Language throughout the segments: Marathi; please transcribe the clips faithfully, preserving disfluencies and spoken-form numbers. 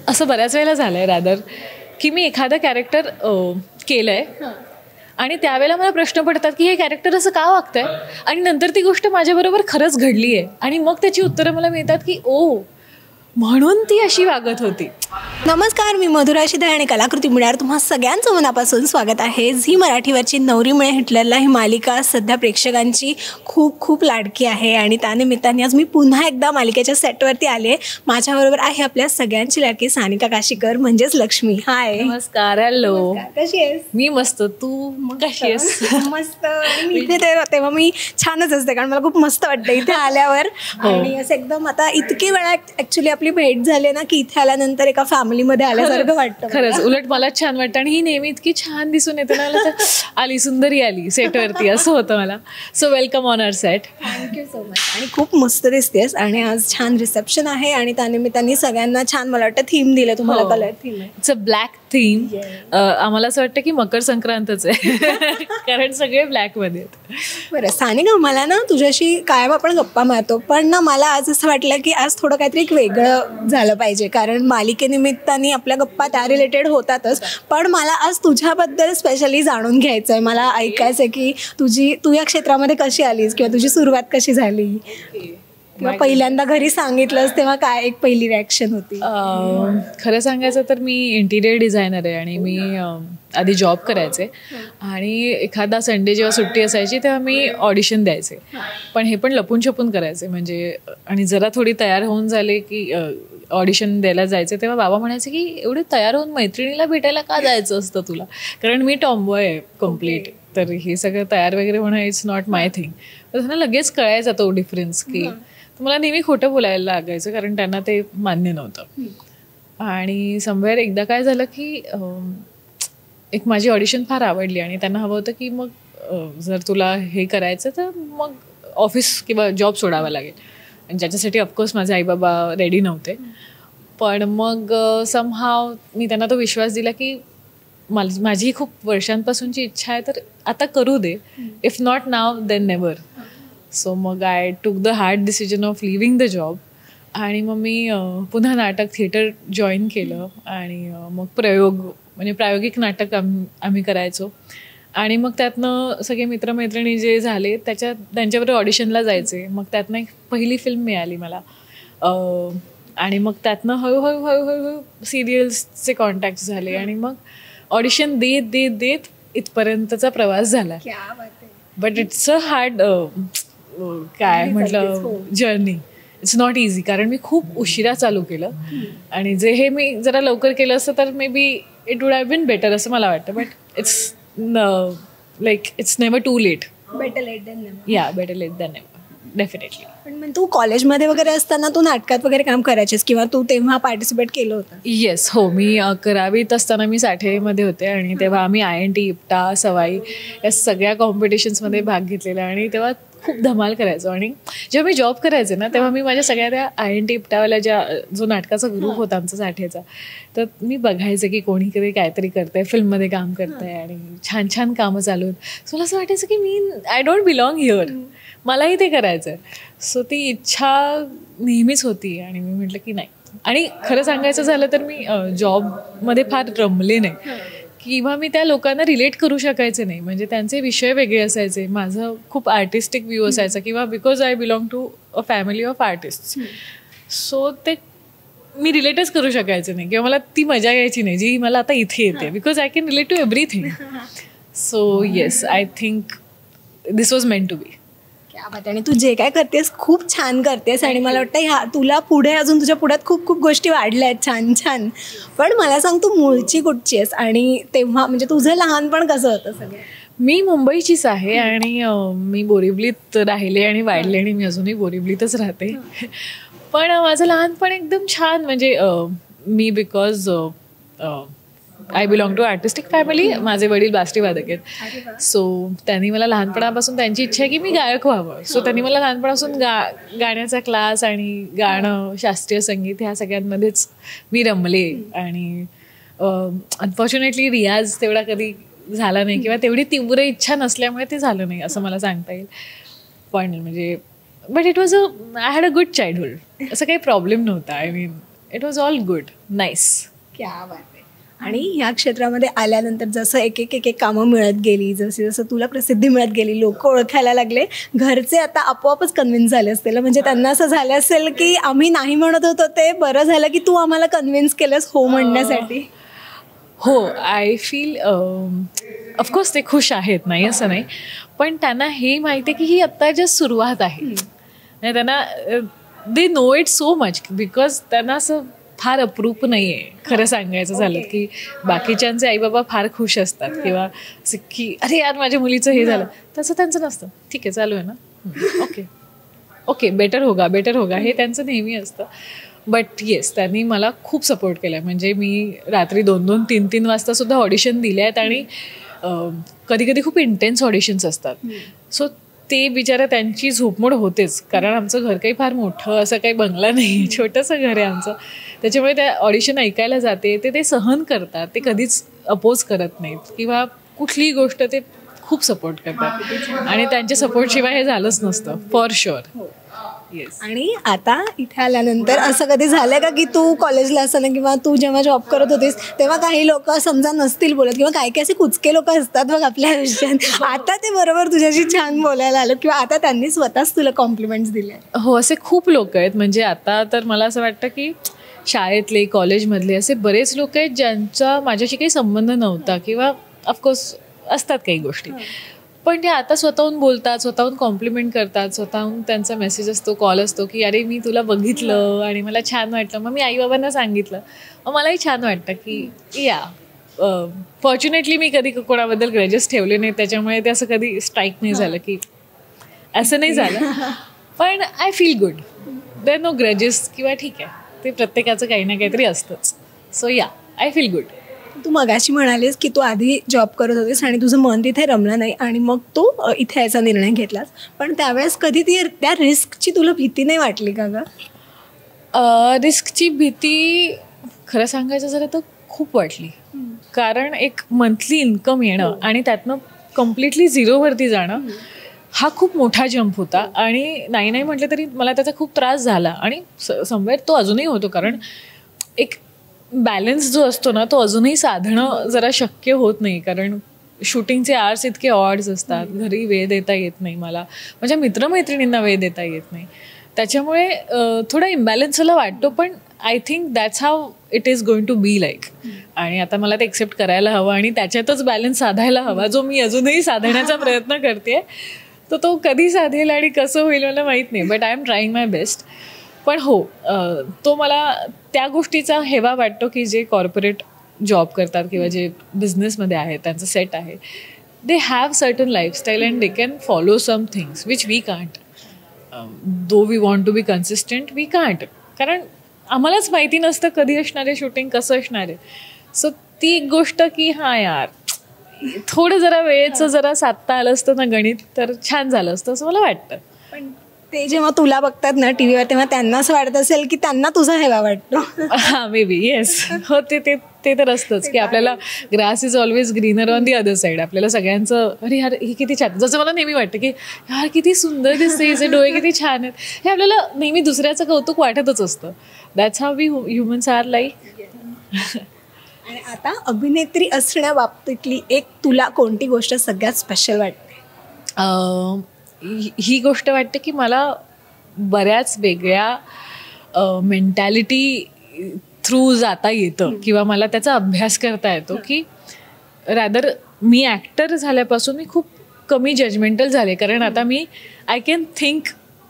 असं बऱ्याच वेळेला झालं आहे रादर की मी एखादं कॅरेक्टर केलं आहे आणि त्यावेळेला मला प्रश्न पडतात की हे कॅरेक्टर असं का वागतंय आणि नंतर ती गोष्ट माझ्याबरोबर खरंच घडली आहे आणि मग त्याची उत्तरं मला मिळतात की ओ म्हणून ती अशी वागत होती. नमस्कार, मी मधुरा शिदे आणि कलाकृती मिळणार तुम्हा सगळ्यांचं मनापासून स्वागत आहे. झी मराठीवरची नवरी मिळे हिटलरला ही मालिका सध्या प्रेक्षकांची खूप खूप लाडकी आहे आणि त्यानिमित्ताने आज मी पुन्हा एकदा मालिकेच्या सेटवरती आले. माझ्याबरोबर आहे आपल्या सगळ्यांची लाडकी सानिका काशीकर म्हणजेच लक्ष्मी. हाय. नमस्कार. हॅलो. कशी आहेस? मी मस्त. तू कशी आहेस? मस्त. मी इथे तेव्हा मी छानच असते कारण मला खूप मस्त वाटतं इथे आल्यावर. आणि असं एकदम आता इतकी वेळा ॲक्च्युली आपली भेट झाली ना की इथे आल्यानंतर एका फॅमिलीमध्ये आल्यासारखं वाटतं. खरंच उलट मला छान वाटतं आणि ही नेहमी इतकी छान दिसून येते ना तर आली सुंदरी आली सेटवरती असं होतं मला. So welcome on our set. Thank you so much. आणि खूप मस्त दिसतेस आणि आज छान रिसेप्शन आहे आणि त्यानिमित्ताने सगळ्यांना छान मला वाटतं थीम दिलं तुम्हाला. कलर थीम आहे. It's a black theme. आम्हाला असं वाटतं की मकर संक्रांतच आहे कारण सगळे ब्लॅकमध्ये आहेत. बरं सानिका, मला ना तुझ्याशी कायम आपण गप्पा मारतो पण ना मला आज असं वाटलं की आज थोडं काहीतरी एक वेगळं झालं पाहिजे कारण मालिकेनिमित्ताने आपल्या गप्पा त्या रिलेटेड होतातच पण मला आज तुझ्याबद्दल स्पेशली जाणून घ्यायचं आहे. मला ऐकायचं आहे की तुझी तू या क्षेत्रामध्ये कशी आलीस किंवा तुझी सुरुवात कशी झाली किंवा पहिल्यांदा घरी सांगितलंस तेव्हा काय एक पहिली रिॲक्शन होती? खरं सांगायचं तर मी इंटिरियर डिझायनर आहे आणि मी आधी जॉब करायचे आणि एखादा संडे जेव्हा सुट्टी असायची तेव्हा मी ऑडिशन द्यायचे पण हे पण लपून छपून करायचे म्हणजे. आणि जरा थोडी तयार होऊन झाले की ऑडिशन द्यायला जायचे तेव्हा बाबा म्हणायचे की एवढे तयार होऊन मैत्रिणीला भेटायला का जायचं असतं तुला कारण मी टॉम्बॉय आहे कम्प्लीट. तर हे सगळं तयार वगैरे होणं इट्स नॉट माय थिंग. तर त्यांना लगेच कळायचा तो डिफरन्स की मला नेहमी खोटं बोलायला लागायचं कारण त्यांना ते मान्य नव्हतं. आणि समवेअर एकदा काय झालं की एक माझी ऑडिशन फार आवडली आणि त्यांना हवं होतं की मग जर तुला हे करायचं तर मग ऑफिस किंवा जॉब सोडावा लागेल आणि ज्याच्यासाठी ऑफकोर्स माझे आईबाबा रेडी नव्हते. पण मग समहाव मी त्यांना तो विश्वास दिला की माझी माझी खूप वर्षांपासूनची इच्छा आहे तर आता करू दे. If not now then never. So मग I took the hard decision of leaving the job आणि मग मी पुन्हा नाटक थिएटर जॉईन केलं आणि मग प्रयोग म्हणजे प्रायोगिक नाटक आम्ही आम्ही करायचो आणि मग त्यातनं सगळे मित्रमैत्रिणी जे झाले त्याच्यात त्यांच्याबरोबर ऑडिशनला जायचे. मग त्यातनं एक पहिली फिल्म मिळाली मला आणि मग त्यातनं हळूहळू हळूहळू सिरियल्सचे कॉन्टॅक्ट झाले आणि मग ऑडिशन देत देत देत इथपर्यंतचा प्रवास झाला. बट इट्स अ हार्ड काय म्हटलं जर्नी. इट्स नॉट इझी कारण मी खूप उशिरा चालू केलं आणि जे हे मी जरा लवकर केलं असतं तर maybe it would have been better असं मला वाटतं. But it's like it's never too late. Better late than never. या better late than never definitely. पण मग तू कॉलेजमध्ये वगैरे असताना तू नाटकात वगैरे काम करायचीस किंवा तू तेव्हा पार्टिसिपेट केलं होतं? येस हो. मी अकरावीत असताना मी साठेमध्ये होते आणि तेव्हा आम्ही I N T IPTA Sawai या सगळ्या कॉम्पिटिशन्समध्ये भाग घेतलेला आणि तेव्हा खूप धमाल करायचो. आणि जेव्हा मी जॉब करायचे ना तेव्हा मी माझ्या सगळ्या त्या आय एन टी इप्टावाल्या ज्या जो नाटकाचा ग्रुप होता आमचा साठेचा तर मी बघायचे की कोणी कधी काहीतरी करतंय फिल्ममध्ये काम करतंय आणि छान छान कामं चालू आहेत. सो मला असं वाटायचं की मी आय डोंट बिलॉंग हिअर, मलाही ते करायचं आहे. सो ती इच्छा नेहमीच होती आणि मी म्हटलं की नाही. आणि खरं सांगायचं झालं तर मी जॉबमध्ये फार रमले नाही किंवा मी त्या लोकांना रिलेट करू शकायचे नाही म्हणजे त्यांचे विषय वेगळे असायचे. माझं खूप आर्टिस्टिक व्ह्यू असायचा किंवा because I belong to a family of artist. So ते मी रिलेटच करू शकायचे नाही किंवा मला ती मजा यायची नाही जी मला आता इथे येते because I can relate to everything. So yes I think this was meant to be. आणि तू जे काय करतेस खूप छान करतेस आणि मला वाटतं ह्या तुला पुढे अजून तुझ्या पुढ्यात खूप खूप गोष्टी वाढल्या आहेत छान छान. पण मला सांग तू मूळची कुठची आहेस आणि तेव्हा म्हणजे तुझं लहानपण कसं होतं? सगळं मी मुंबईचीच आहे आणि मी बोरिवलीत राहिले आणि वाढले आणि मी अजूनही बोरिवलीतच राहते. पण माझं लहानपण एकदम छान म्हणजे मी because I belong to artistic family. माझे वडील बासरी वादक आहेत. सो त्यांनी मला लहानपणापासून त्यांची इच्छा आहे की मी गायक व्हावं. सो त्यांनी मला लहानपणापासून गा गाण्याचा क्लास आणि गाणं शास्त्रीय संगीत ह्या सगळ्यांमध्येच मी रमले. आणि अनफॉर्च्युनेटली रियाज तेवढा कधी झाला नाही किंवा तेवढी तीव्र इच्छा नसल्यामुळे ते झालं नाही असं मला सांगता येईल. पण म्हणजे but it was a I had a good childhood. असं काही प्रॉब्लेम नव्हता. I mean it was all good, nice. क्या बात आहे. आणि ह्या क्षेत्रामध्ये आल्यानंतर जसं एक एक एक एक कामं मिळत गेली, जशी जसं तुला प्रसिद्धी मिळत गेली, लोक ओळखायला लागले, घरचे आता आपोआपच कन्व्हिन्स झाले असतील, म्हणजे त्यांना असं झालं असेल की आम्ही नाही म्हणत होतो ते बरं झालं की तू आम्हाला कन्व्हिन्स केलंस हो म्हणण्यासाठी. हो, आय फील ऑफकोर्स ते खुश आहेत, नाही असं नाही, पण त्यांना हे माहिती आहे की ही आत्ता जस्ट सुरुवात आहे. नाही, त्यांना they know it so much, because त्यांना असं फार अप्रूप नाही आहे खरं सांगायचं झालं की बाकीच्यांचे आईबाबा फार खुश असतात किंवा असं की अरे यार माझ्या मुलीचं हे झालं, तसं त्यांचं नसतं. ठीक आहे, चालू आहे ना, ओके ओके बेटर होगा बेटर होगा हे त्यांचं नेहमी असतं. बट येस, त्यांनी मला खूप सपोर्ट केला आहे. म्हणजे मी रात्री दोन दोन तीन तीन वाजतासुद्धा ऑडिशन दिले आहेत आणि कधी कधी खूप इंटेन्स ऑडिशन्स असतात. सो ते बिचारा त्यांची झोपमोड होतेच, कारण आमचं घर काही फार मोठं असं काही बंगला नाही, छोटंसं घर आहे आमचं. त्याच्यामुळे त्या ऑडिशन ऐकायला जाते, ते ते सहन करतात, ते कधीच अपोज करत नाहीत किंवा कुठलीही गोष्ट ते खूप सपोर्ट करतात आणि त्यांच्या सपोर्टशिवाय हे झालंच नसतं फॉर शुअर. येस. आणि आता इथे आल्यानंतर असं कधी झालं का की तू कॉलेजला असताना किंवा तू जेव्हा जॉब करत होतीस तेव्हा काही लोक समजा नसतील बोलत किंवा काही काही असे कुचके लोक असतात बघ आपल्या आयुष्यात, आता ते बरोबर तुझ्याशी छान बोलायला आलं किंवा आता त्यांनी स्वतःच तुला कॉम्प्लिमेंट्स दिले? हो, असे खूप लोक आहेत. म्हणजे आता तर मला असं वाटतं की शाळेतले, कॉलेजमधले असे बरेच लोक आहेत ज्यांचा माझ्याशी काही संबंध नव्हता किंवा ऑफकोर्स असतात काही गोष्टी, पण ते आता स्वतःहून बोलतात, स्वतःहून कॉम्प्लिमेंट करतात, स्वतःहून त्यांचा मेसेज असतो, कॉल असतो की अरे मी तुला बघितलं आणि मला छान वाटलं. मग मी आईबाबांना सांगितलं, मग मलाही छान वाटतं की या फॉर्च्युनेटली मी कधी कोणाबद्दल ग्रजेस ठेवले नाही, त्याच्यामुळे ते असं कधी स्ट्राईक नाही झालं की असं नाही झालं. पण I feel good, there no grudges किंवा ठीक आहे, ते प्रत्येकाचं काही ना काहीतरी असतंच. सो या, आय फील गुड. तू मगाशी म्हणालीस की तू आधी जॉब करत होतीस आणि तुझं मन तिथे रमलं नाही आणि मग तू इथे यायचा निर्णय घेतलास, पण त्यावेळेस कधी ती त्या रिस्कची तुला भीती नाही वाटली का ग? रिस्कची भीती खरं सांगायचं झालं तर खूप वाटली, कारण एक मंथली इन्कम येणं आणि त्यातनं कम्प्लिटली झिरोवरती जाणं हा खूप मोठा जंप होता. आणि नाही नाही म्हटलं तरी मला त्याचा खूप त्रास झाला आणि समवेर तो अजूनही होतो, कारण एक बॅलन्स जो असतो ना तो अजूनही साधणं जरा शक्य होत नाही, कारण शूटिंगचे आवर्स इतके ऑड्स असतात, घरी वेळ देता येत नाही मला, माझ्या मित्रमैत्रिणींना वेळ देता येत नाही, त्याच्यामुळे थोडा इम्बॅलन्स मला वाटतो. पण I think that's how it is going to be like. आणि आता मला ते एक्सेप्ट करायला हवं आणि त्याच्यातच बॅलन्स साधायला हवा, जो मी अजूनही साधण्याचा प्रयत्न करते. तर तो कधी साधेल आणि कसं होईल मला माहीत नाही, but I am trying my best. पण हो, तो मला त्या गोष्टीचा हेवा वाटतो की जे कॉर्पोरेट जॉब करतात किंवा जे बिझनेसमध्ये आहेत त्यांचं सेट आहे, they have certain lifestyle and they can follow some things which we can't. Though we want to be consistent, we can't, कारण आम्हालाच माहिती नसतं कधी असणार आहे शूटिंग, कसं असणार आहे. सो ती एक गोष्ट की हां यार, थोडं जरा वेळेचं जरा साधता आलं असतं ना गणित तर छान झालं असतं असं मला वाटतं. पण ते जेव्हा तुला बघतात ना टी व्हीवर तेव्हा त्यांना असं वाटत असेल की त्यांना तुझा हेवा वाटतो. हां, मे बी येस. हो, ते ते ते तर असतंच की आपल्याला grass is always greener on the other side. आपल्याला सगळ्यांचं अरे यार ही किती छान, जसं मला नेहमी वाटतं की यार किती सुंदर दिसते, हिचे डोळे किती छान आहेत, हे आपल्याला नेहमी दुसऱ्याचं कौतुक वाटतच असतं. That's how we humans are like. आणि आता अभिनेत्री असण्या बाबतीतली एक तुला कोणती गोष्ट सगळ्यात स्पेशल वाटते? ही गोष्ट वाटते की मला बऱ्याच वेगळ्या मेंटॅलिटी थ्रू जाता येतं किंवा मला त्याचा अभ्यास करता येतो. की रॅदर मी ॲक्टर झाल्यापासून मी खूप कमी जजमेंटल झाले, कारण आता मी आय कॅन थिंक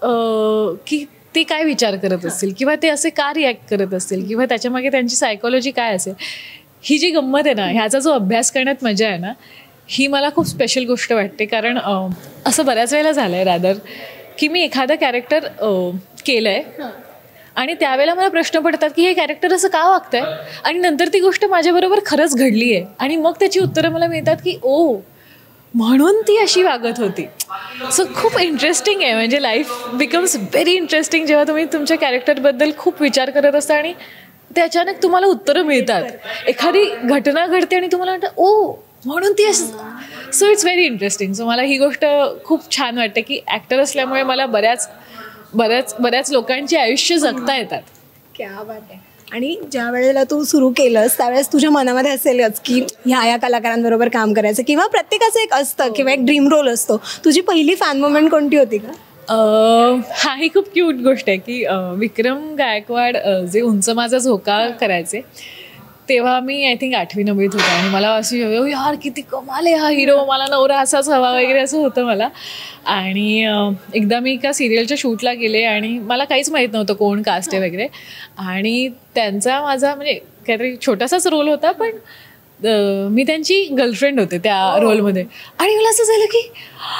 की ते काय विचार करत असतील किंवा ते असे का रिॲक्ट करत असतील किंवा त्याच्यामागे त्यांची सायकोलॉजी काय असेल. ही जी गंमत आहे ना, ह्याचा जो अभ्यास करण्यात मजा आहे ना, ही मला खूप स्पेशल गोष्ट वाटते. कारण असं बऱ्याच वेळेला झालं आहे रॅदर की मी एखादं कॅरेक्टर केलं आहे आणि त्यावेळेला मला प्रश्न पडतात की हे कॅरेक्टर असं का वागतं आहे, आणि नंतर ती गोष्ट माझ्याबरोबर खरंच घडली आहे आणि मग त्याची उत्तरं मला मिळतात की ओ म्हणून ती अशी वागत होती. सो खूप इंटरेस्टिंग आहे, म्हणजे लाईफ बिकम्स व्हेरी इंटरेस्टिंग जेव्हा तुम्ही तुमच्या कॅरेक्टरबद्दल खूप विचार करत असता आणि ते अचानक तुम्हाला उत्तरं मिळतात. एखादी घटना घडते आणि तुम्हाला वाटतं ओ म्हणून ती अशी. So it's very interesting. So मला ही गोष्ट खूप छान वाटते की ॲक्टर असल्यामुळे मला बऱ्याच बऱ्याच बऱ्याच लोकांची आयुष्य जगता येतात. क्या बात आहे. आणि ज्या वेळेला तू सुरू केलंस त्यावेळेस तुझ्या मनामध्ये असेलच की ह्या या कलाकारांबरोबर काम करायचं, किंवा प्रत्येकाचं एक असतं किंवा एक ड्रीम रोल असतो. तुझी पहिली फॅन मुवमेंट कोणती होती का? हा ही खूप क्यूट गोष्ट आहे की विक्रम गायकवाड जे उंच माझा झोका करायचे तेव्हा मी आय थिंक आठवी नववीत होते आणि मला अशी यार किती कमाल आहे हा हिरो, मला नवरा असाच हवा वगैरे असं होतं मला. आणि एकदा मी एका सिरियलच्या शूटला गेले आणि मला काहीच माहीत नव्हतं कोण कास्ट आहे वगैरे, आणि त्यांचा माझा म्हणजे काहीतरी छोटासाच रोल होता, पण मी त्यांची गर्लफ्रेंड होते त्या रोलमध्ये. आणि मला असं झालं की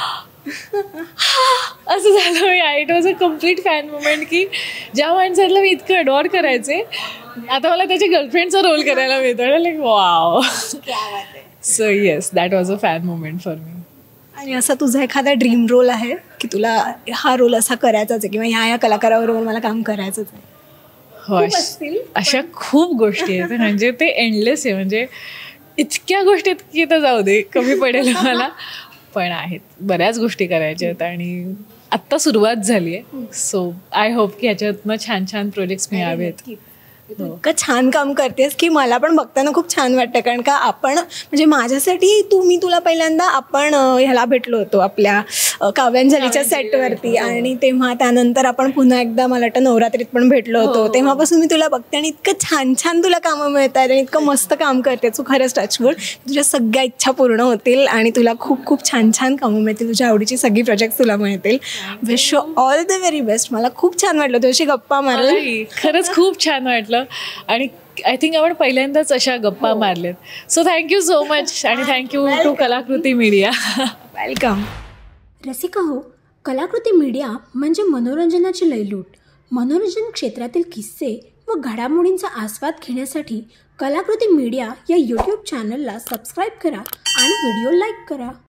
असं झालं, it was a complete fan moment की ज्या माणसाला मी इतकं अडॉर करायचे आता मला त्याच्या गर्लफ्रेंडचा रोल करायला मिळतो. Like wow. So yes, that was a fan moment for me. आणि असा तुझा एखादा ड्रीम रोल आहे की तुला हा रोल असा करायचाच आहे किंवा ह्या या कलाकाराबरोबर मला काम करायचंच आहे? हो, अशा खूप गोष्टी आहेत, म्हणजे ते एंडलेस आहे, म्हणजे इतक्या गोष्टी की तर जाऊ दे कमी पडेल मला, पण आहेत बऱ्याच गोष्टी करायच्या आहेत आणि आत्ता सुरुवात झाली आहे. सो आय होप की ह्याच्यातनं छान छान प्रोजेक्ट्स मिळावेत. इतकं छान काम करतेस की मला पण बघताना खूप छान वाटतं, कारण का आपण म्हणजे माझ्यासाठी तू मी तुला पहिल्यांदा आपण ह्याला भेटलो होतो आपल्या काव्यांजलीच्या सेटवरती, आणि तेव्हा त्यानंतर आपण पुन्हा एकदा मला वाटतं नवरात्रीत पण भेटलो होतो. तेव्हापासून मी तुला बघते आणि इतकं छान छान तुला कामं मिळतात आणि इतकं मस्त काम करते तू. खरंच टचवूड, तुझ्या सगळ्या इच्छा पूर्ण होतील आणि तुला खूप खूप छान छान कामं मिळतील, तुझ्या आवडीची सगळी प्रोजेक्ट तुला मिळतील. Wish you all the very best. मला खूप छान वाटलं तुझ्याशी गप्पा मारून, खरंच खूप छान वाटलं आणि आय थिंक आपण पहिल्यांदाच अशा गप्पा मारल्यात. सो थँक्यू सो मच आणि thank you to Kalakruti Media. Welcome. Rasika हो, कलाकृती मीडिया म्हणजे मनोरंजनाची लयलूट. मनोरंजन क्षेत्रातील किस्से व घडामोडींचा आस्वाद घेण्यासाठी कलाकृती मीडिया या यूट्यूब चॅनलला सबस्क्राईब करा आणि व्हिडिओ लाईक करा.